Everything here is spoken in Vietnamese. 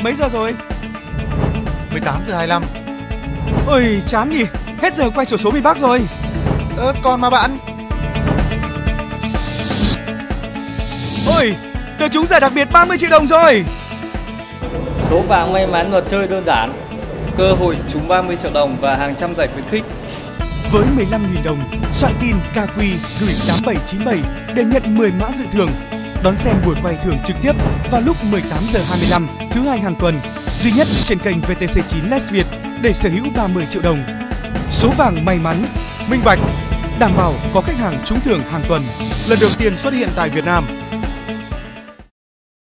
mấy giờ rồi? 18:25. Ôi chán nhỉ, hết giờ quay xổ số miền Bắc rồi. Còn mà bạn. Ôi, tớ trúng giải đặc biệt 30 triệu đồng rồi. Số vàng may mắn, luật chơi đơn giản. Cơ hội trúng 30 triệu đồng và hàng trăm giải khuyến khích. Với 15.000 đồng, soạn tin KQ gửi 8797 để nhận 10 mã dự thưởng. Đón xem buổi quay thưởng trực tiếp vào lúc 18:25 thứ hai hàng tuần, duy nhất trên kênh VTC9 Let's Việt để sở hữu 30 triệu đồng. Số vàng may mắn, minh bạch, đảm bảo có khách hàng trúng thưởng hàng tuần. Lần đầu tiên xuất hiện tại Việt Nam.